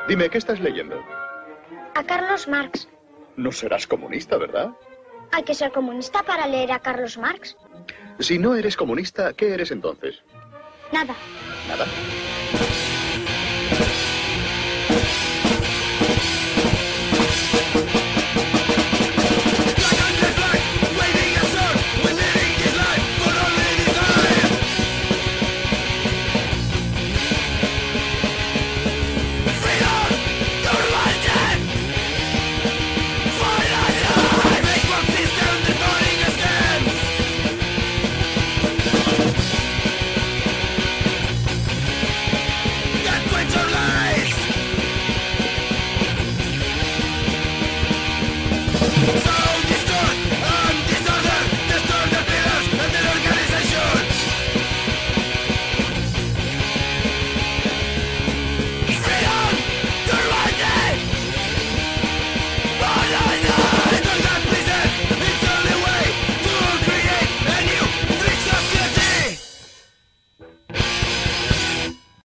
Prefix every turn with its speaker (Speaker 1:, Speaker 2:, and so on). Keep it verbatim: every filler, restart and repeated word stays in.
Speaker 1: Dime, ¿qué estás leyendo?
Speaker 2: A Carlos Marx.
Speaker 1: No serás comunista, ¿verdad?
Speaker 2: Hay que ser comunista para leer a Carlos Marx.
Speaker 1: Si no eres comunista, ¿qué eres entonces?
Speaker 2: Nada.
Speaker 1: ¿Nada?